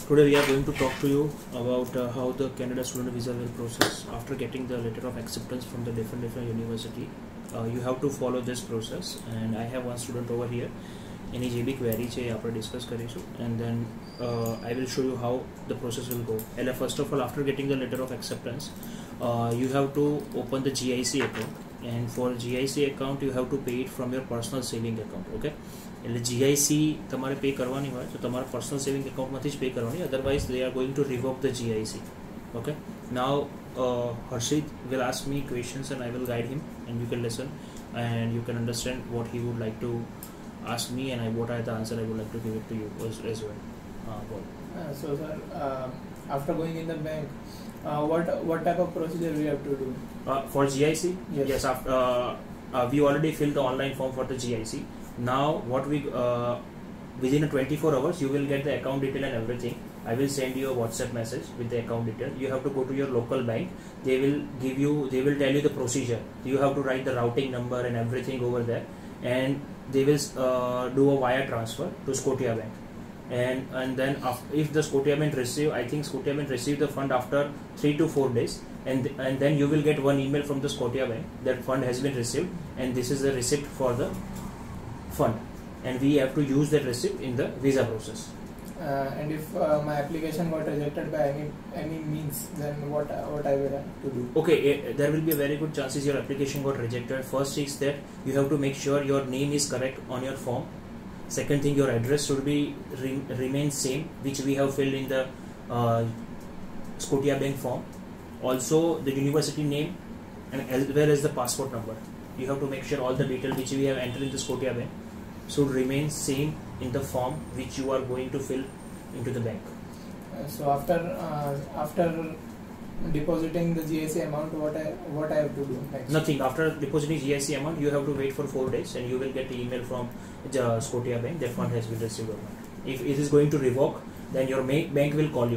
Today we are going to talk to you about how the Canada student visa will process after getting the letter of acceptance from the different university. You have to follow this process, and I have one student over here. Any જે બી query છે આપણે discuss કરીશું, and then I will show you how the process will go. And first of all, after getting the letter of acceptance, you have to open the GIC account, and for GIC account you have to pay it from your personal saving account. Okay, એટલે GIC તમારે pay કરવાની હોય તો તમારા personal saving એકાઉન્ટમાંથી જ pay કરવાની, otherwise they are going to revoke the GIC. Okay, now Harshit will ask me questions and I will guide him, and you can listen and you can understand what he would like to ask me, and what are the answer I would like to give it to you as well. So sir, after going in the bank, what type of procedure we have to do? For GIC? Yes. After we already filled the online form for the GIC. Now what we within 24 hours you will get the account detail and everything. I will send you a WhatsApp message with the account detail. You have to go to your local bank. They will tell you the procedure. You have to write the routing number and everything over there, and they will do a wire transfer to Scotia Bank. And then if the Scotia Bank receive the fund after 3 to 4 days, and then you will get one email from the Scotia Bank that fund has been received, and this is the receipt for the fund, and we have to use that receipt in the visa process. And if my application got rejected by any means, then what I will have to do? Okay, there will be a very good chances your application got rejected. First is that you have to make sure your name is correct on your form. Second thing, your address should be remain same, which we have filled in the Scotia Bank form. Also the university name and as well as the passport number. You have to make sure all the details which we have entered in the Scotia Bank should remain same in the form which you are going to fill into the bank. So after depositing the GIC amount, what I have to do next? Nothing. After depositing GIC amount, you have to wait for 4 days, and you will get the email from the Scotia Bank that fund has been received or not. If it is going to revoke, then your bank will call you.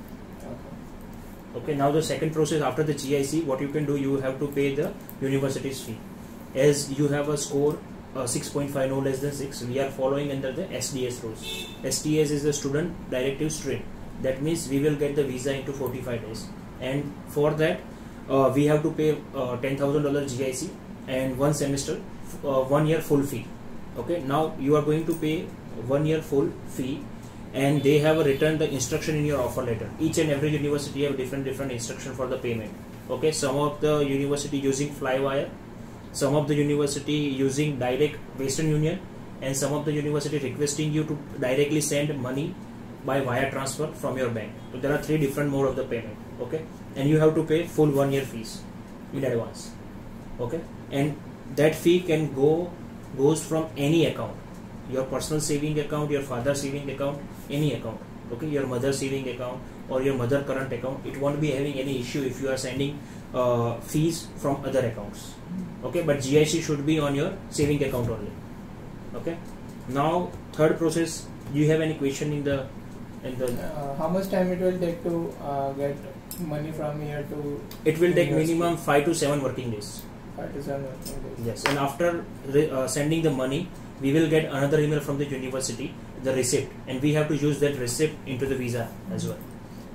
Okay. Now the second process after the GIC, what you can do, you have to pay the university's fee. As you have a score 6.5 no less than 6, we are following under the SDS rules. SDS is the student directive stream. That means we will get the visa into 45 days, and for that we have to pay $10,000 GIC and 1 semester 1 year full fee. Okay, now you are going to pay 1 year full fee, and they have written the instruction in your offer letter. Each and every university have different instruction for the payment. Okay, some of the university using Flywire, some of the university using direct Western Union, and some of the university requesting you to directly send money by wire transfer from your bank. So there are 3 different mode of the payment. Okay, and you have to pay full 1 year fees in advance. Okay, and that fee goes from any account, your personal saving account, your father's saving account, any account. Okay, your mother's saving account or your mother current account. It won't be having any issue if you are sending fees from other accounts. Okay, but GIC should be on your saving account only. Okay, now third process, do you have any question in the how much time it will take to get money from here to? It will take minimum 5 to 7 working days. 5 to 7 working days. Yes, and after sending the money, we will get another email from the university, the receipt, and we have to use that receipt into the visa as well.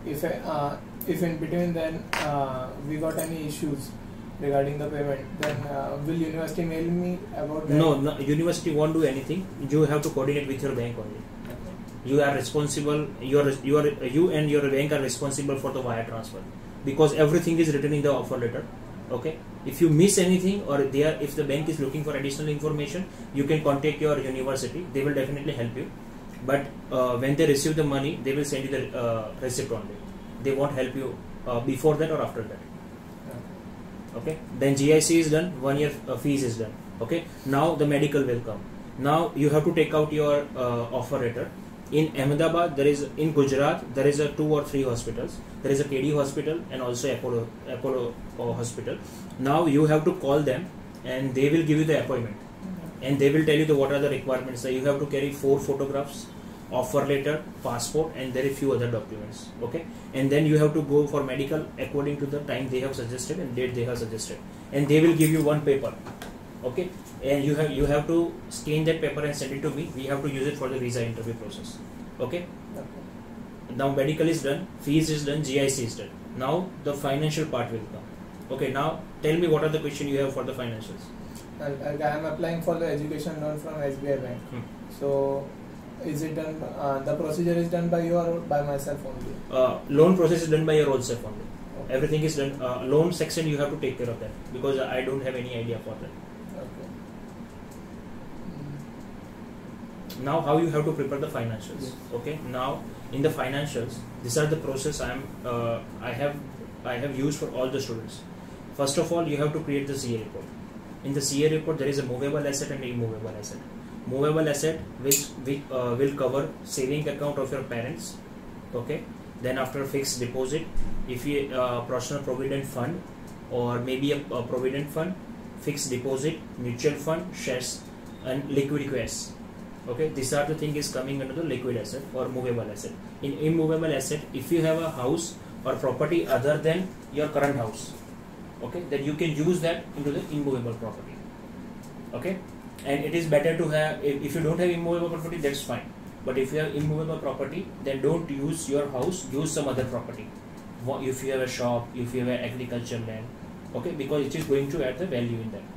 If in between then we got any issues regarding the payment, then will university mail me about that? No, university won't do anything. You have to coordinate with your bank only. You are responsible. You and your bank are responsible for the wire transfer, because everything is written in the offer letter. Okay, if you miss anything, or if the bank is looking for additional information, you can contact your university. They will definitely help you. But when they receive the money, they will send you the receipt only. They won't help you before that or after that. Okay, then GIC is done, 1 year fees is done. Okay, now the medical will come. Now you have to take out your offer letter. In Ahmedabad, in Gujarat, there is a 2 or 3 hospitals. There is a KD hospital and also Apollo hospital. Now you have to call them, and they will give you the appointment, and they will tell you what are the requirements. So you have to carry 4 photographs, offer letter, passport, and there are few other documents. Okay, and then you have to go for medical according to the time they have suggested and date they have suggested, and they will give you 1 paper. Okay, and you have to scan that paper and send it to me. We have to use it for the visa interview process. Okay. now medical is done, fees is done, GIC is done. Now the financial part will come. Okay, now tell me what are the questions you have for the financials. I am applying for the education loan from SBI Bank. So, is it done? The procedure is done by you or by myself only? Loan process is done by your own self only. Okay. Everything is done. Loan section you have to take care of that because I don't have any idea for that. Okay. Now, how you have to prepare the financials? Yes. Okay. Now, in the financials, these are the process I have used for all the students. First of all, you have to create the CA report. In the CA report, there is a movable asset and immovable asset. Movable asset which will cover saving account of your parents. Okay. Then after fixed deposit, if you personal provident fund or maybe a provident fund, fixed deposit, mutual fund, shares, and liquid cash. Okay, these are the thing is coming under the liquid asset or movable asset. In immovable asset, if you have a house or property other than your current house, okay, then you can use that into the immovable property. Okay, and it is better to have, if you don't have immovable property, that's fine. But if you have immovable property, then don't use your house, use some other property. If you have a shop, if you have an agricultural land, okay, because it is going to add the value in that.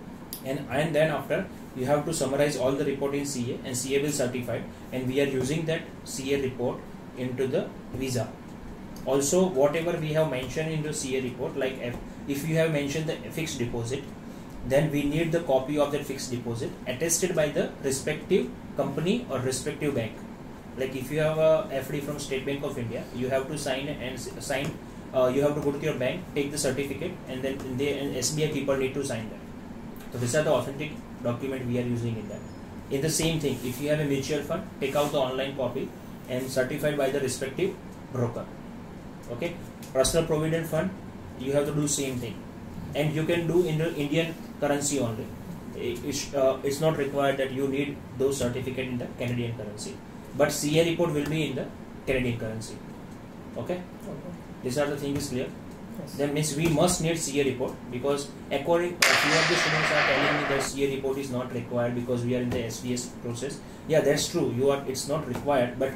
And then after, you have to summarize all the report in CA, and CA will certify, and we are using that CA report into the visa. Also, whatever we have mentioned in the CA report, like if you have mentioned the fixed deposit, then we need the copy of that fixed deposit attested by the respective company or respective bank. Like if you have a FD from State Bank of India, you have to sign and sign. You have to go to your bank, take the certificate, and then SBI people need to sign that. So these are the authentic document we are using in that. In the same thing, if you have a mutual fund, take out the online copy and certified by the respective broker. Okay, personal provident fund, you have to do same thing, and you can do in the Indian currency only. It's not required that you need those certificate in the Canadian currency, but CA report will be in the Canadian currency. Okay, these are the things clear. Yes. Then means we must need CA report, because according few of the students are telling me that CA report is not required because we are in the SDS process. Yeah, that's true. It's not required, but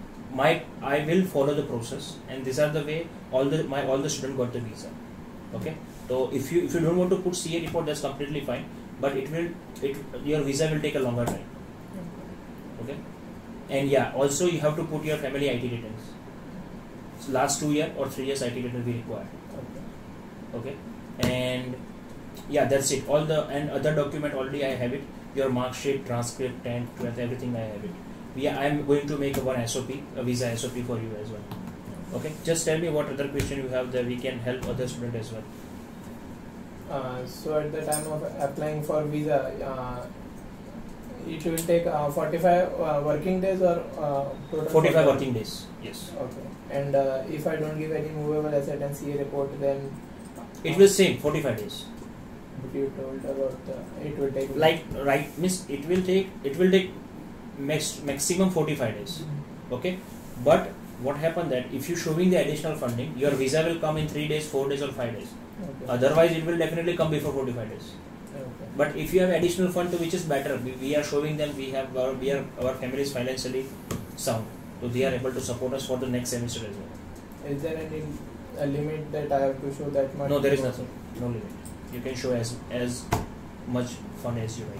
I will follow the process, and these are the way all the students got the visa. Okay, so if you don't want to put CA report, that's completely fine, but your visa will take a longer time. Okay, and yeah, also you have to put your family IT details. So last 2 years or 3 years IT detail will be required. Okay, and yeah, that's it. All the and other document already I have it. Your mark sheet, transcript, 10th, 12th, everything I have it. I am going to make one SOP, a visa SOP for you as well. Okay, just tell me what other question you have that we can help other student as well. So at the time of applying for visa, it will take 45 working days or total 45 working days. Yes. Okay, and if I don't give any movable asset and CA report, then it will same 45 days. But you told about it will take It will take maximum 45 days. Okay, but what happened that if you showing the additional funding, your visa will come in 3 days, 4 days, or 5 days. Okay. Otherwise, it will definitely come before 45 days. Okay. But if you have additional fund, which is better, we are showing them our family is financially sound, so they are able to support us for the next semester as well. Is there any limit that I have to show that much? No, there is nothing. No limit. You can show as much fund as you like.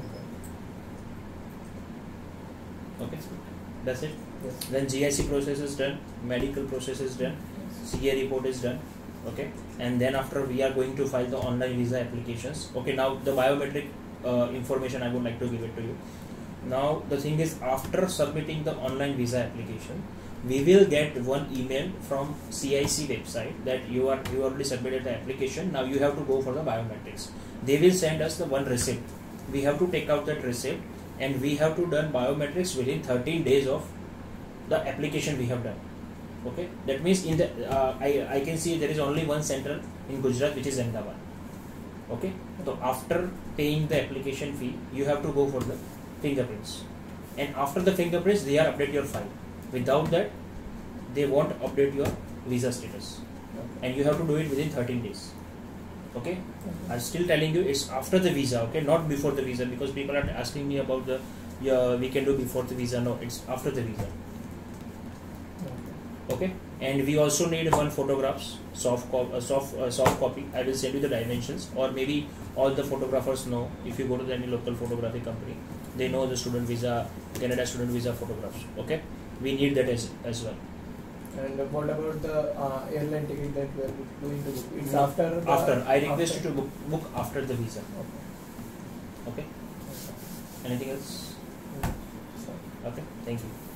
Okay, that's it. Yes. Then GIC process is done, medical process is done, CA report is done. Okay, and then after we are going to file the online visa applications. Okay, now the biometric information I would like to give it to you. Now the thing is, after submitting the online visa application, we will get one email from CIC website that you already submitted the application. Now you have to go for the biometrics. They will send us the one receipt. We have to take out that receipt, and we have to done biometrics within 13 days of the application we have done. Okay, that means in the I can see there is only one center in Gujarat, which is Ahmedabad. Okay, so after paying the application fee, you have to go for the fingerprints, and after the fingerprints, they are update your file. Without that, they won't update your visa status, and you have to do it within 13 days. Okay, I'm still telling you it's after the visa. Okay, not before the visa, because people are asking me about we can do before the visa. No, it's after the visa. Okay. Okay, and we also need one photographs, soft copy. I will send you the dimensions, or maybe all the photographers know. If you go to any local photography company, they know the student visa, Canada student visa photographs. Okay, we need that as well. And what about the airline ticket that we are going to book? It's after. After I request you to book after the visa. Okay. Okay. Anything else? So, Okay. Thank you.